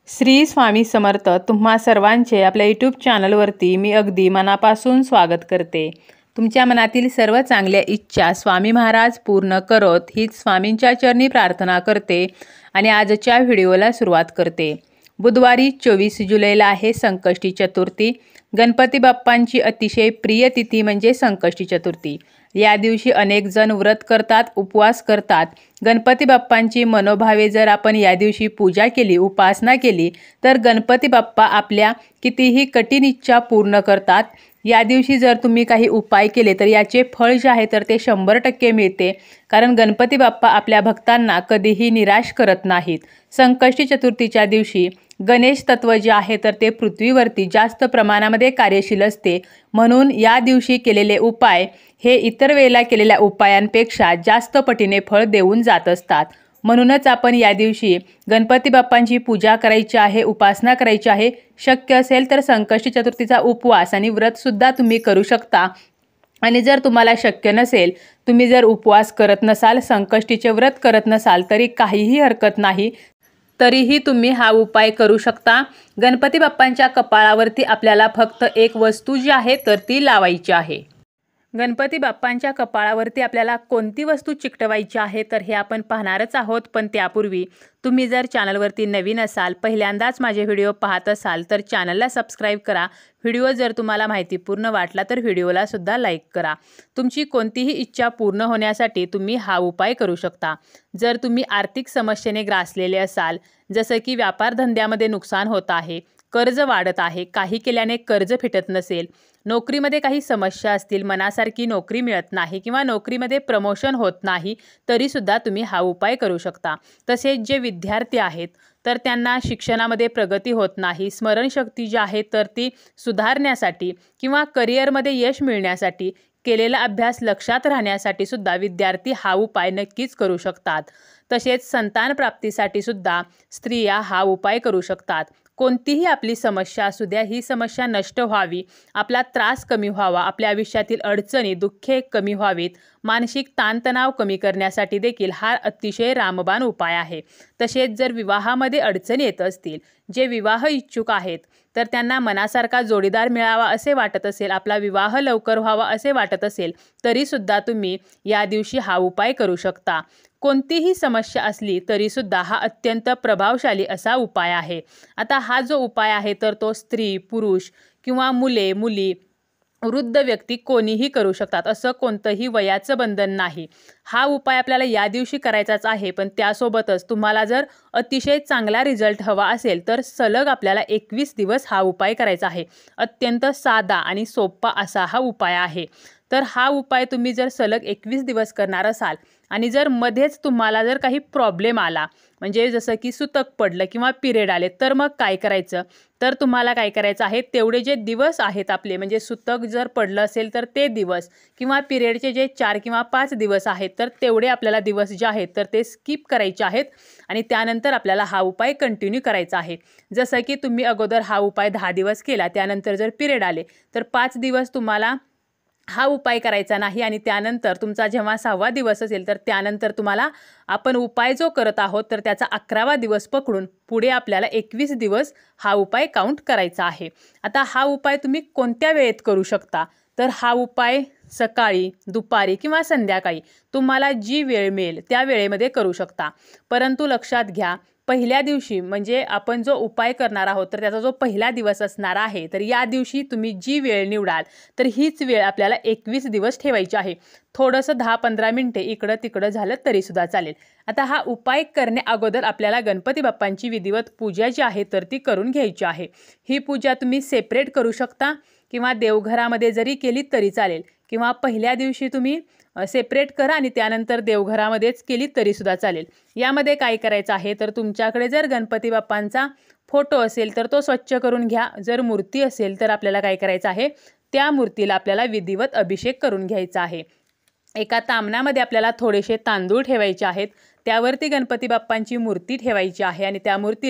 श्री स्वामी समर्थ तुम्हा सर्वांचे आपल्या यूट्यूब चॅनलवरती मी अगदी मनापासून स्वागत करते। तुमच्या मनातील सर्व चांगल्या इच्छा स्वामी महाराज पूर्ण करोत हीच स्वामींच्या चरणी प्रार्थना करते आणि आजच्या व्हिडिओला सुरुवात करते। बुधवारी 24 जुलैला आहे संकष्टी चतुर्थी। गणपती बाप्पांची अतिशय प्रिय तिथी म्हणजे संकष्टी चतुर्थी। या दिवशी अनेक जण व्रत करतात, उपवास करतात। गणपती बाप्पांची मनोभावे जर आपण या दिवशी पूजा केली, उपासना केली तर गणपती बाप्पा आपल्या कितीही कठीण इच्छा पूर्ण करतात। या दिवशी जर तुम्ही काही उपाय केले तर याचे फळ जे आहे तर ते 100% मिळते, कारण गणपती बाप्पा आपल्या भक्तांना कधीही निराश करत नाहीत। संकष्टी चतुर्थीच्या दिवशी गणेश तत्व जे आहे तर ते पृथ्वीवरती जास्त प्रमाणामध्ये कार्यशील असते, म्हणून या दिवशी केलेले उपाय हे इतर वेळेला केलेल्या उपायांपेक्षा जास्त पटीने फळ देऊन जात असतात। म्हणूनच आपण या दिवशी गणपती बाप्पांची पूजा करायची आहे, उपासना करायची आहे। शक्य असेल तर संकष्टी चतुर्थीचा उपवास आणि व्रत सुद्धा तुम्ही करू शकता। आणि जर तुम्हाला शक्य नसेल, तुम्ही जर उपवास करत नसाल, संकष्टीचे व्रत करत नसाल तरी काहीही हरकत नाही, तरीही तुम्ही हा उपाय करू शकता। गणपती बाप्पांच्या कपाळावरती आपल्याला फक्त एक वस्तू जी आहे तर ती लावायची आहे। गणपती बाप्पांच्या कपाळावरती आपल्याला कोणती वस्तू चिकटवायची आहे तर हे आपण पाहणारच आहोत। पण त्यापूर्वी तुम्ही जर चॅनलवरती नवीन असाल, पहिल्यांदाच माझे व्हिडिओ पाहत असाल तर चॅनलला सबस्क्राईब करा। व्हिडिओ जर तुम्हाला माहितीपूर्ण वाटला तर व्हिडिओला सुद्धा लाईक करा। तुमची कोणतीही इच्छा पूर्ण होण्यासाठी तुम्ही हा उपाय करू शकता। जर तुम्ही आर्थिक समस्येने ग्रासलेले असाल, जसं की व्यापार धंद्यामध्ये नुकसान होत आहे, कर्ज वाढत आहे, काही केल्याने कर्ज फिटत नसेल, नोकरीमध्ये काही समस्या असतील, मनासारखी नोकरी मिळत नाही किंवा नोकरीमध्ये प्रमोशन होत नाही, तरीसुद्धा तुम्ही हा उपाय करू शकता। तसेच जे विद्यार्थी आहेत तर त्यांना शिक्षणामध्ये प्रगती होत नाही, स्मरणशक्ती जी आहे तर ती सुधारण्यासाठी किंवा करिअरमध्ये यश मिळण्यासाठी, केलेला अभ्यास लक्षात राहण्यासाठी सुद्धा विद्यार्थी हा उपाय नक्कीच करू शकतात। तसेच संतान प्राप्तीसाठी सुद्धा स्त्रिया हा उपाय करू शकतात। कोणतीही आपली समस्या असू द्या, ही समस्या नष्ट व्हावी, आपला त्रास कमी व्हावा, आपल्या आयुष्यातील अडचणी दुःखे कमी व्हावीत, मानसिक ताणतणाव कमी करण्यासाठी देखील हा अतिशय रामबाण उपाय आहे। तसेच जर विवाहामध्ये अडचणी येत असतील, जे विवाह इच्छुक आहेत तर त्यांना मनासारखा जोडीदार मिळावा असे वाटत असेल, आपला विवाह लवकर व्हावा असे वाटत असेल, तरीसुद्धा तुम्ही या दिवशी हा उपाय करू शकता। कोणतीही समस्या असली तरीसुद्धा हा अत्यंत प्रभावशाली असा उपाय आहे। आता हा जो उपाय आहे तर तो स्त्री, पुरुष किंवा मुले, मुली, वृद्ध व्यक्ती कोणीही करू शकतात, असं कोणतंही वयाचं बंधन नाही। हा उपाय आपल्याला या दिवशी करायचाच आहे, पण त्यासोबतच तुम्हाला जर अतिशय चांगला रिझल्ट हवा असेल तर सलग आपल्याला 21 दिवस हा उपाय करायचा आहे। अत्यंत साधा आणि सोपा असा हा उपाय आहे। तर हा उपाय तुम्ही जर सलग 21 दिवस करणार असाल आणि जर मध्येच तुम्हाला जर काही प्रॉब्लेम आला, म्हणजे जसं की सुतक पडलं किंवा पिरियड आले, तर मग काय करायचं, तर तुम्हाला काय करायचं आहे, तेवढे जे दिवस आहेत आपले, म्हणजे सुतक जर पडलं असेल तर ते दिवस किंवा पिरियडचे जे 4 किंवा 5 दिवस आहेत तर तेवढे आपल्याला दिवस जे आहेत तर ते स्किप करायचे आहेत आणि त्यानंतर आपल्याला हा उपाय कंटिन्यू करायचा आहे। जसं की तुम्ही अगोदर हा उपाय 10 दिवस केला, त्यानंतर जर पिरियड आले तर 5 दिवस तुम्हाला हा उपाय करायचा नाही आणि त्यानंतर तुमचा जेव्हा 6वा दिवस असेल तर त्यानंतर तुम्हाला आपण उपाय जो करत आहोत तर त्याचा 11वा दिवस पकडून पुढे आपल्याला 21 दिवस हा उपाय काउंट करायचा आहे। आता हा उपाय तुम्ही कोणत्या वेळेत करू शकता, तर हा उपाय सकाळी, दुपारी किंवा संध्याकाळी तुम्हाला जी वेळ मिळेल त्या वेळेमध्ये करू शकता। परंतु लक्षात घ्या, पहिल्या दिवशी म्हणजे आपण जो उपाय करणार आहोत तर त्याचा जो पहिला दिवस असणार आहे, तर या दिवशी तुम्ही जी वेळ निवडाल तर हीच वेळ आपल्याला 21 दिवस ठेवायची आहे। थोडंसं 10-15 मिनिटे इकडं तिकडं झालं तरीसुद्धा चालेल। आता हा उपाय करण्या अगोदर आपल्याला गणपती बाप्पांची विधिवत पूजा जी आहे तर ती करून घ्यायची आहे। ही पूजा तुम्ही सेपरेट करू शकता किंवा देवघरामध्ये जरी केली तरी चालेल, किंवा पहिल्या दिवशी तुम्ही सेपरेट करा आणि त्यानंतर देवघरामध्येच केली तरीसुद्धा चालेल। यामध्ये काय करायचं आहे, तर तुमच्याकडे जर गणपती बाप्पांचा फोटो असेल तर तो स्वच्छ करून घ्या। जर मूर्ती असेल तर आपल्याला काय करायचं आहे, त्या मूर्तीला आपल्याला विधिवत अभिषेक करून घ्यायचा आहे। एका तामणामध्ये आपल्याला थोडेसे तांदूळ ठेवायचे आहेत, त्यावरती गणपती बाप्पांची मूर्ती ठेवायची आहे आणि त्या मूर्तीला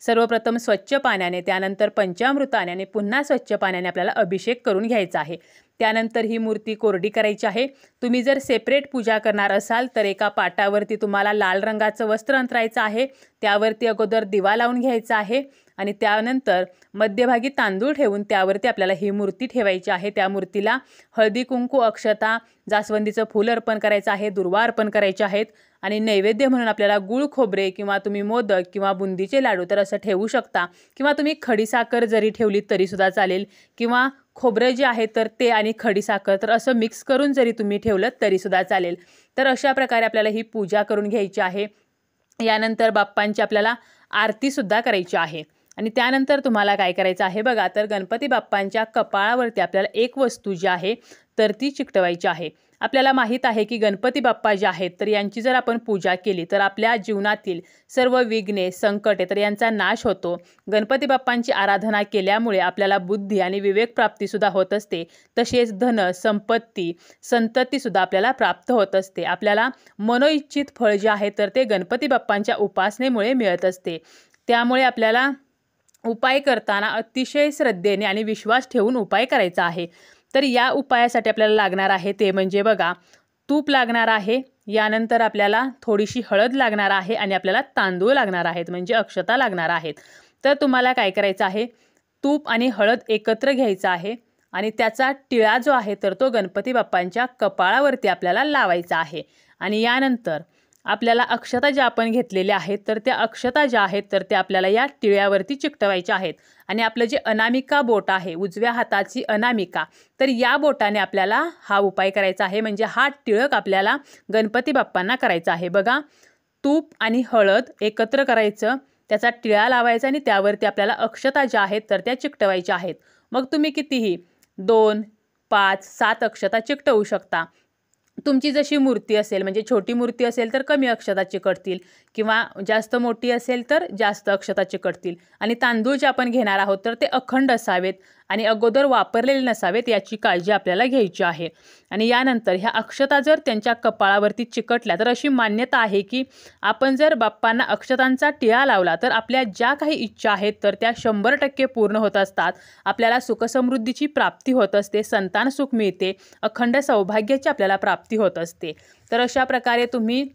सर्वप्रथम स्वच्छ पाण्याने, त्यानंतर पंचामृताने आणि पुन्हा स्वच्छ पाण्याने आपल्याला अभिषेक करून घ्यायचा आहे। त्यानंतर ही मूर्ती कोरडी करायची आहे। तुम्ही जर सेपरेट पूजा करणार असाल तर एका पाटावरती तुम्हाला लाल रंगाचं वस्त्र अंतरायचं आहे, त्यावरती अगोदर दिवा लावून घ्यायचा आहे आणि त्यानंतर मध्यभागी तांदूळ ठेवून त्यावरती आपल्याला ही मूर्ती ठेवायची आहे। त्या मूर्तीला हळदी कुंकू, अक्षता, जास्वंदीचं फूल अर्पण करायचं आहे, दुर्वा अर्पण करायचे आहेत आणि नैवेद्य म्हणून आपल्याला गुळ खोबरे किंवा तुम्ही मोदक किंवा बुंदीचे लाडू तर असं ठेवू शकता, किंवा तुम्ही खडीसाखर जरी ठेवली तरी सुद्धा चालेल, किंवा खोबरं जे आहे तर ते आणि खडीसाखर तर असं मिक्स करून जरी तुम्ही ठेवलं तरी सुद्धा चालेल। तर अशा प्रकारे आपल्याला ही पूजा करून घ्यायची आहे। यानंतर बाप्पांची आपल्याला आरती सुद्धा करायची आहे आणि त्यानंतर तुम्हाला काय करायचं आहे बघा, तर गणपती बाप्पांच्या कपाळावरती आपल्याला एक वस्तू जी आहे तर ती चिकटवायची आहे। आपल्याला माहीत आहे की गणपती बाप्पा जे आहेत तर यांची जर आपण पूजा केली तर आपल्या जीवनातील सर्व विघ्ने, संकटे तर यांचा नाश होतो। गणपती बाप्पांची आराधना केल्यामुळे आपल्याला बुद्धी आणि विवेक प्राप्ती सुद्धा होत असते, तसेच धन, संपत्ती, संतती सुद्धा आपल्याला प्राप्त होत असते। आपल्याला मनोइच्छित फळ जे आहे तर ते गणपती बाप्पांच्या उपासनेमुळे मिळत असते। त्यामुळे आपल्याला उपाय करताना अतिशय श्रद्धेने आणि विश्वास ठेवून उपाय करायचा आहे। तर या उपायासाठी आपल्याला लागणार आहे ते म्हणजे बघा, तूप लागणार आहे, यानंतर आपल्याला थोडीशी हळद लागणार आहे आणि आपल्याला तांदूळ लागणार आहेत, म्हणजे अक्षता लागणार आहेत। तर तुम्हाला काय करायचं आहे, तूप आणि हळद एकत्र घ्यायचं आहे आणि त्याचा टिळा जो आहे तर तो गणपती बाप्पांच्या कपाळावरती आपल्याला लावायचा आहे आणि यानंतर आपल्याला अक्षता ज्या आपण घेतलेल्या आहेत तर त्या अक्षता ज्या आहेत तर त्या आपल्याला या टिळ्यावरती चिकटवायच्या आहेत आणि आपलं जे अनामिका बोट आहे, उजव्या हाताची अनामिका, तर या बोटाने आपल्याला हा उपाय करायचा आहे, म्हणजे हा टिळक आपल्याला गणपती बाप्पांना करायचा आहे। बघा, तूप आणि हळद एकत्र करायचं, त्याचा टिळा लावायचा आणि त्यावरती आपल्याला अक्षता ज्या आहेत तर त्या चिकटवायच्या आहेत। मग तुम्ही कितीही 2, 5, 7 अक्षता चिकटवू शकता। तुमची जशी मूर्ती असेल, म्हणजे छोटी मूर्ती असेल तर कमी अक्षता चिकटतील, किंवा जास्त मोठी असेल तर जास्त अक्षता चिकटतील। आणि तांदूळ जे आपण घेणार आहोत तर ते अखंड असावेत आणि अगोदर वापरलेले नसावेत, याची काळजी आपल्याला घ्यायची आहे। आणि यानंतर ह्या अक्षता जर त्यांच्या कपाळावरती चिकटल्या तर अशी मान्यता आहे की आपण जर बाप्पांना अक्षतांचा टिळा लावला तर आपल्या ज्या काही इच्छा आहेत तर त्या 100% पूर्ण होत असतात। आपल्याला सुखसमृद्धीची प्राप्ती होत असते, संतान सुख मिळते, अखंड सौभाग्याची आपल्याला प्राप्ती होत असते। तर अशा प्रकारे तुम्ही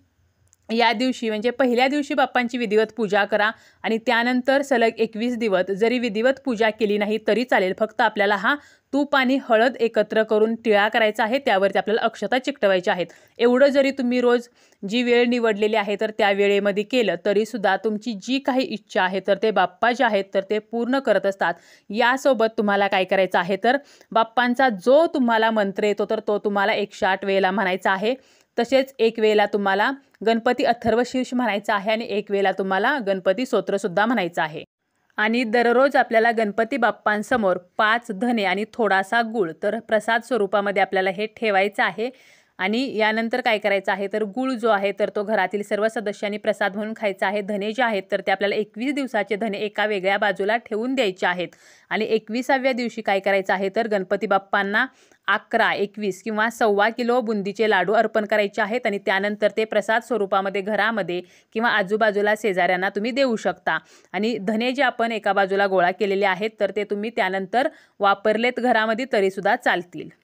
या दिवशी म्हणजे पहिल्या दिवशी बाप्पांची विधिवत पूजा करा आणि त्यानंतर सलग 21 दिवस जरी विधिवत पूजा केली नाही तरी चालेल, फक्त आपल्याला हा तूप आणि हळद एकत्र करून टिळा करायचा आहे, त्यावरती आपल्याला अक्षता चिकटवायच्या आहेत। एवढं जरी तुम्ही रोज जी वेळ निवडलेली आहे तर त्या वेळेमध्ये केलं तरी सुद्धा तुमची जी काही इच्छा आहे तर ते बाप्पा जे आहेत तर ते पूर्ण करत असतात। यासोबत तुम्हाला काय करायचं आहे, तर बाप्पांचा जो तुम्हाला मंत्र येतो तर तो तुम्हाला 108 वेळेला म्हणायचा आहे। तसेच एक वेळेला तुम्हाला गणपती अथर्वशीर्ष म्हणायचा आहे आणि एक वेळेला तुम्हाला गणपती स्तोत्र सुद्धा म्हणायचं आहे। आणि दररोज आपल्याला गणपती बाप्पांसमोर 5 धने आणि थोडासा गूळ तर प्रसाद स्वरूपामध्ये आपल्याला हे ठेवायचं आहे। आणि यानंतर काय करायचं आहे, तर गूळ जो आहे तर तो घरातील सर्व सदस्यांनी प्रसाद म्हणून खायचा आहे। धने जे आहेत तर ते आपल्याला 21 दिवसाचे धने एका वेगळ्या बाजूला ठेवून द्यायचे आहेत आणि 21व्या दिवशी काय करायचं आहे, तर गणपती बाप्पांना 11, 21 किंवा 1.25 किलो बुंदीचे लाडू अर्पण करायचे आहेत आणि त्यानंतर ते प्रसाद स्वरूपामध्ये घरामध्ये किंवा आजूबाजूला शेजाऱ्यांना तुम्ही देऊ शकता। आणि धने जे आपण एका बाजूला गोळा केलेले आहेत तर ते तुम्ही त्यानंतर वापरलेत घरामध्ये तरी सुद्धा चालतील।